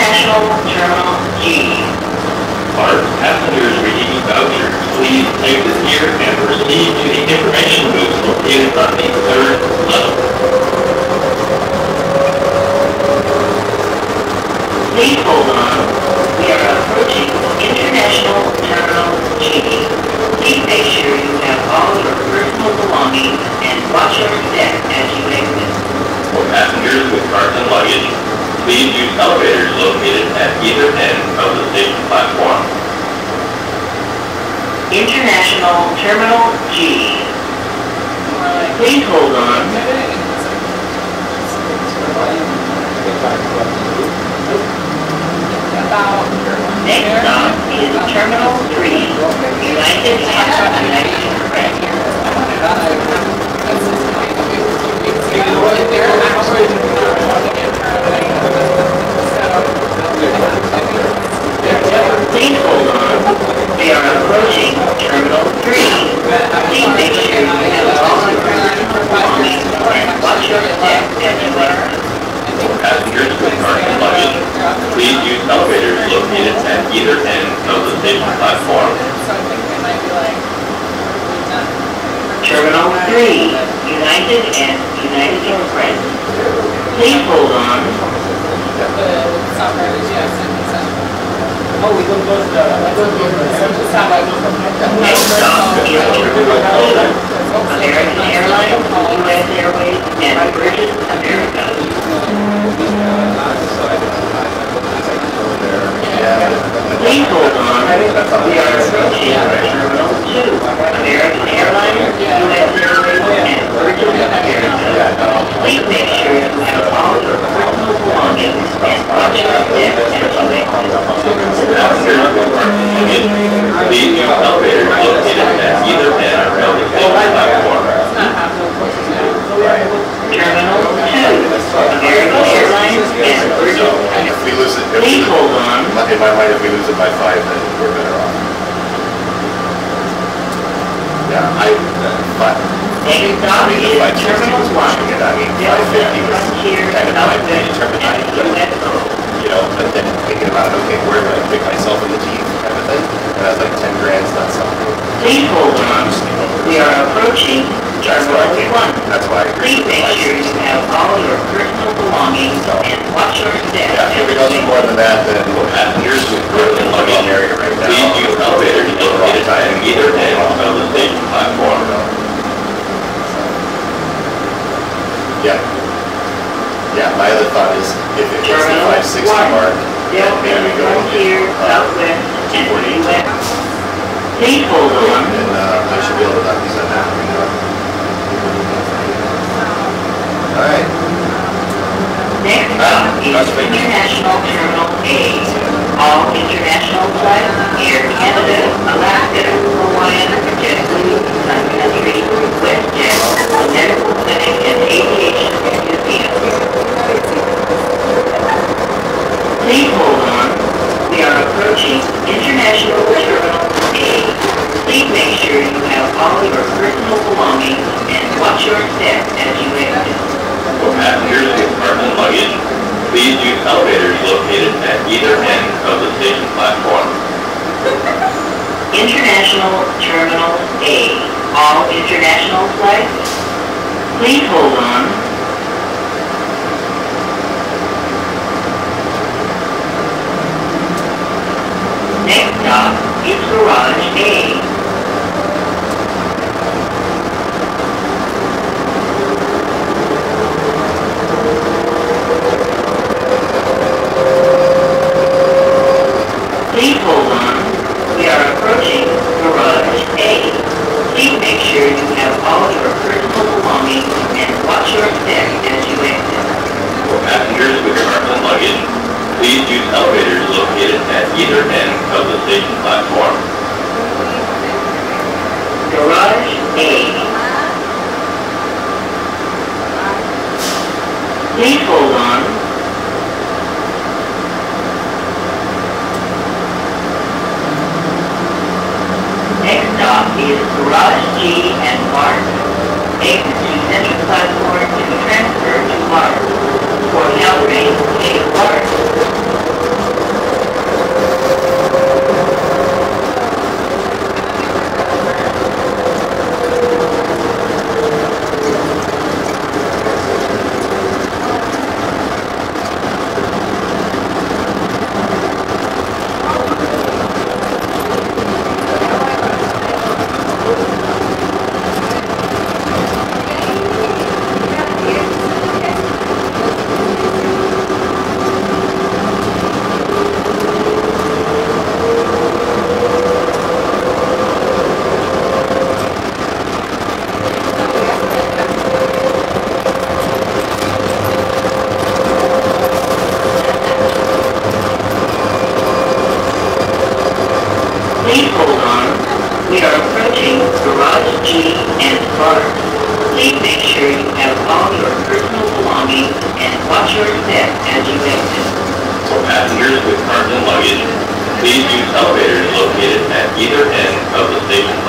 International Terminal G. Our passengers receiving vouchers, please take this here and proceed to the information booth located on the third level. Please hold on. We are approaching International Terminal G. Please make sure you have all your personal belongings and watch your step as you exit. For passengers with carts and luggage, please use elevators located at either end of the station platform. International Terminal G. Please hold on. Next stop is Terminal 3, United Express. Please hold on. We are approaching Terminal 3. Please make sure you have all your personal belongings and watch your step as you exit. For passengers with carts and luggage, please use elevators located at either end of the station platform. Terminal 3, United and United Express. Please hold on. Next stop is Terminal 2, American Airlines, U.S. Airways, and Virgin America. Please hold on. We are approaching Terminal 2, American Airlines, U.S. Airways, and Virgin America. Please make sure you have all your personal belongings and watch your step as you exit. Please use elevators located at either end of the station platform. Terminal 2, American Airlines, and Virgin America. If we lose it, Please hold on. in my mind, if we lose it by 5, then we're better off. Yeah, Next stop is Terminal 1, Delta Frontier Southwest and USO. you know, but then thinking about it, okay, where do I pick myself in the teeth kind of thing? And I was like, 10 grand's not something. Please hold on. We are approaching Terminal 1. That's why I agree. Please make sure you have all your personal belongings and watch your step. Yeah, if it goes more than that, then For passengers with carts and luggage, area right now. please use elevators located at either end of the station platform. Yeah. Yeah, my other thought is if it gets the Terminal 560 1, mark, Delta maybe we go Frontier Southwest and US. Please hold on. and I should be able to not use that now. All right. Next stop is International Terminal A. All international flights, Air Canada, Alaska, Hawaiian, JetBlue, Sun Country, WestJet, the Medical Clinic, and Aviation Museum. Please hold on. We are approaching International Terminal A. Please make sure you have all your personal belongings and watch your step as you exit. For passengers with carts and luggage, please use elevators located at either end of the station platform. International Terminal A. All international flights, please hold on. Next stop is Garage A. Please hold on. We are approaching Garage A. Please make sure you have all your personal belongings and watch your step as you exit. For passengers with carts and luggage, please use elevators located at either end of the station platform. Garage A. Please hold on. Next stop is Garage G and Mart. Exit to center platform to transfer to Mart. For Airtrain, take Mart. approaching Garage G and Park. Please make sure you have all your personal belongings and watch your step as you exit. For passengers with cards and luggage, please use elevators located at either end of the station